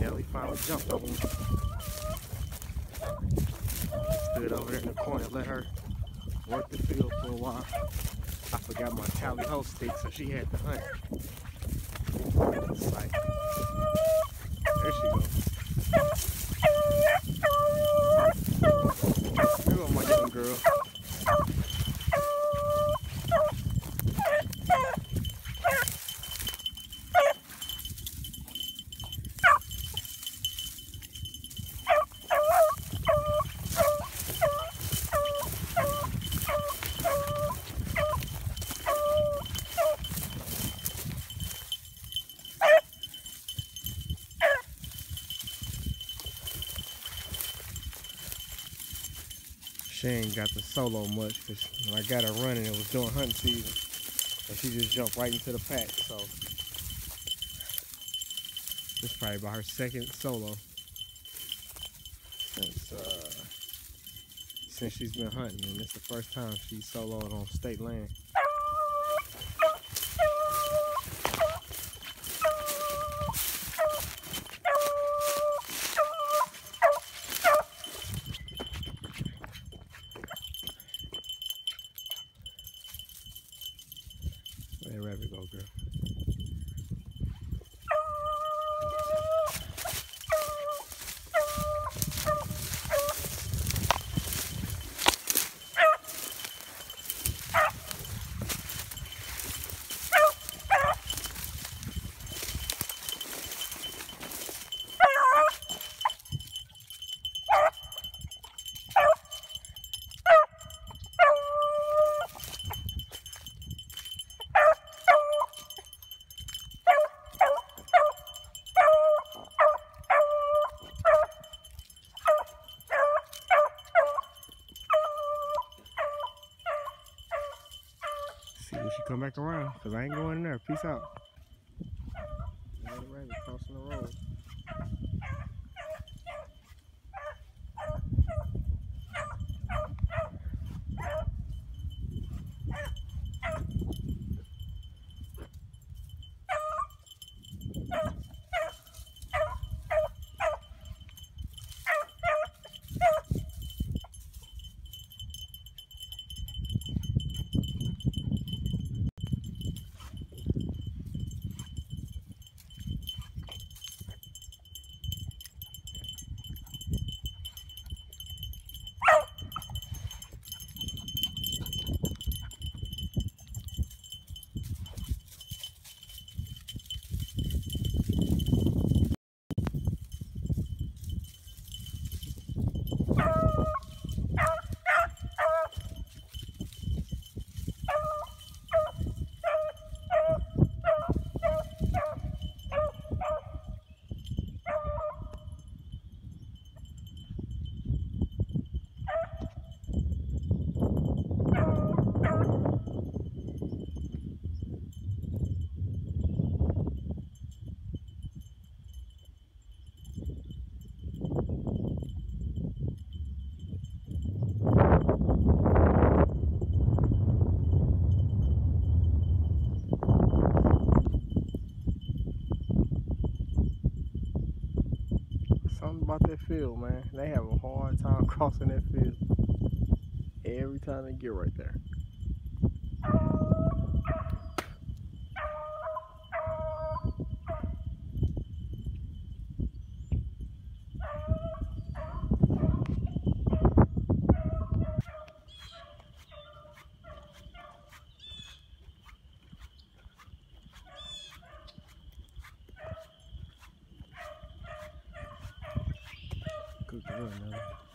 Kelly finally jumped on me. Stood over there in the corner, let her work the field for a while. I forgot my tally ho stick, so she had to hunt. It's like, there she goes. There goes my young girl. She ain't got the solo much because when I got her running, it was during hunting season. And she just jumped right into the pack. So this is probably about her second solo since she's been hunting. And it's the first time she's soloed on state land. Where that rabbit go, girl? See when she come back around, because I ain't going in there. Peace out. Another rabbit crossing the road. Something about that field, man. They have a hard time crossing that field every time they get right there. Good girl, man.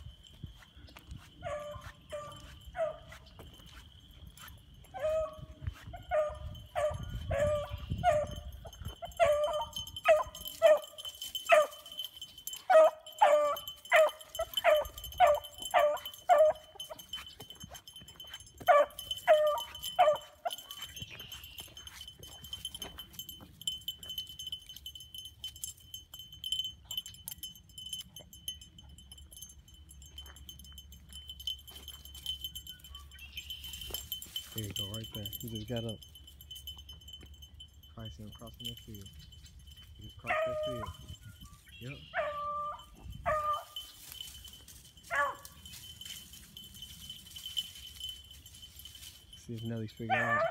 There you go, right there. He just got up. Probably see him crossing that field. He just crossed that field. Yep. See if Nellie's figured out.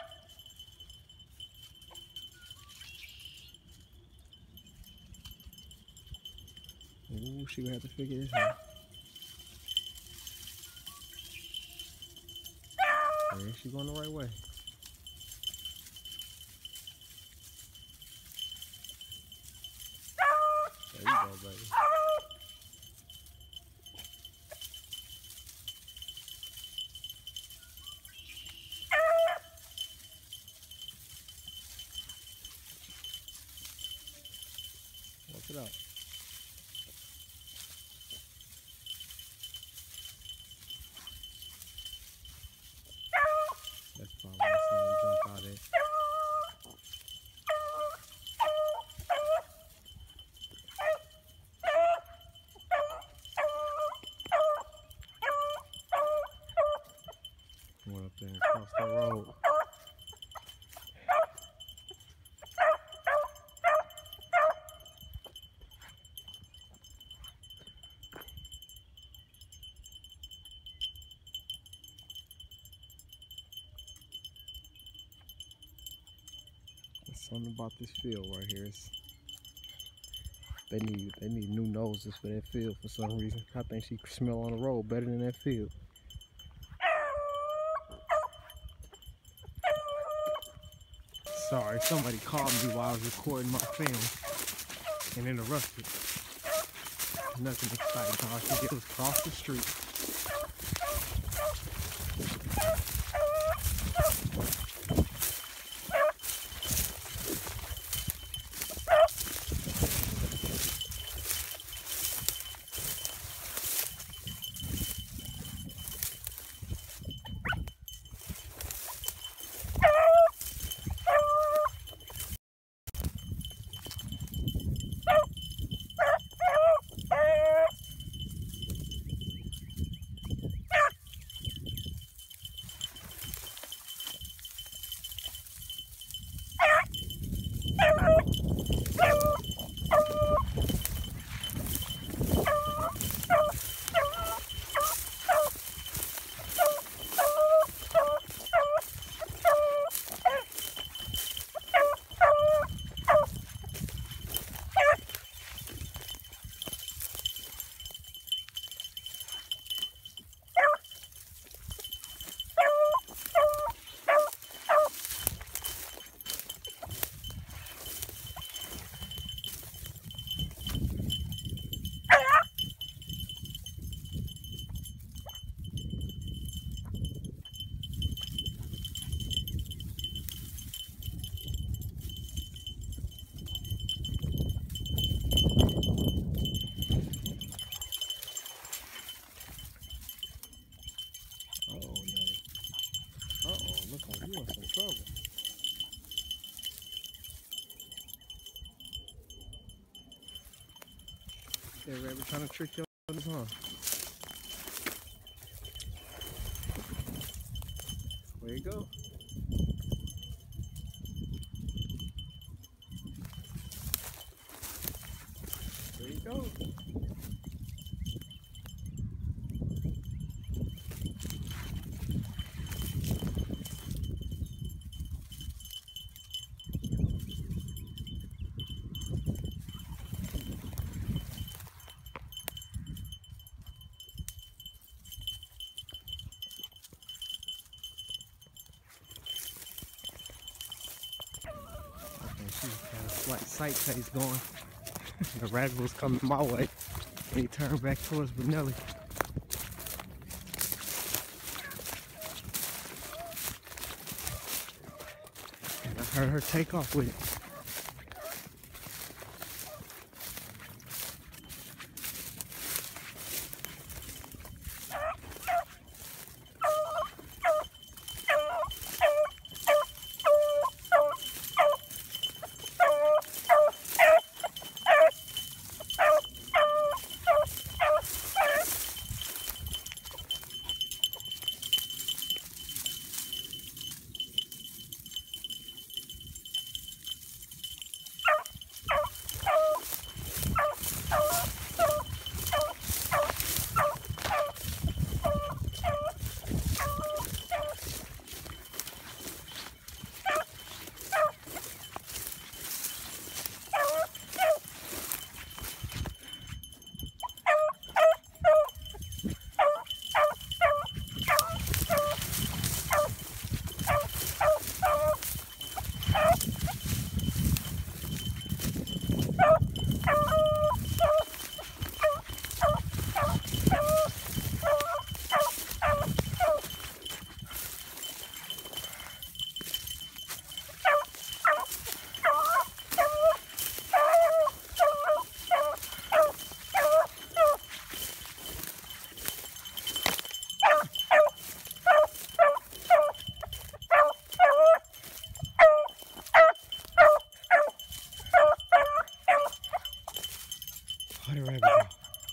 Ooh, she gonna have to figure this out. Yeah, she going the right way. There you go, baby. Walk it out. That's probably why I seen him jump out of it. Went up there and crossed the road. There's something about this field right here. They need new noses for that field for some reason. I think she can smell on the road better than that field. Sorry, somebody called me while I was recording my film and interrupted. Nothing exciting. All I could get was cross the street. Look like you in some trouble. That rabbit trying to trick your ass, huh? Where you go? There you go. She had a slight sight chase going. The rabbit was coming my way. And he turned back towards Benelli. And I heard her take off with it. Where the rabbit go?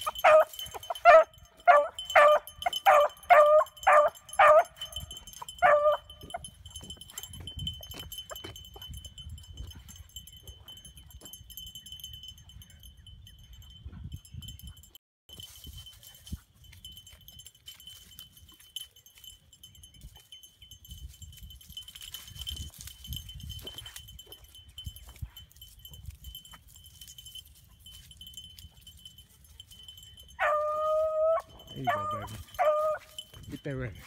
There you go, baby. Get that rabbit.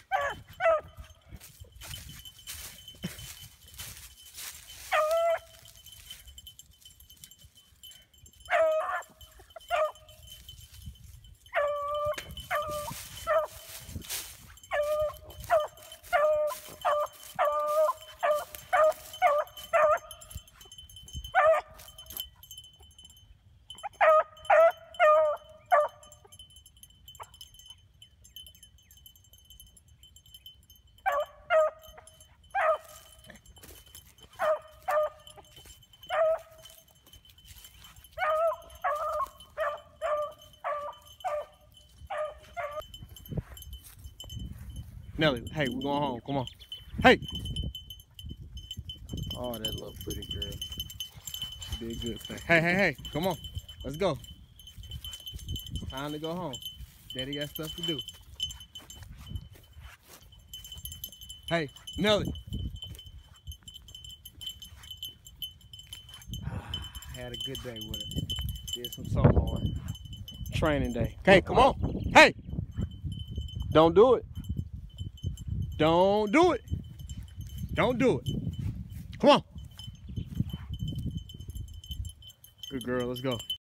Nelly, hey, we're going home. Come on. Hey! Oh, that little pretty girl. She did a good thing. Hey, hey, hey, come on. Let's go. Time to go home. Daddy got stuff to do. Hey, Nelly. Had a good day with her. Did some soloing. Training day. Okay, come on. Hey! Don't do it. Don't do it. Don't do it. Come on. Good girl, let's go.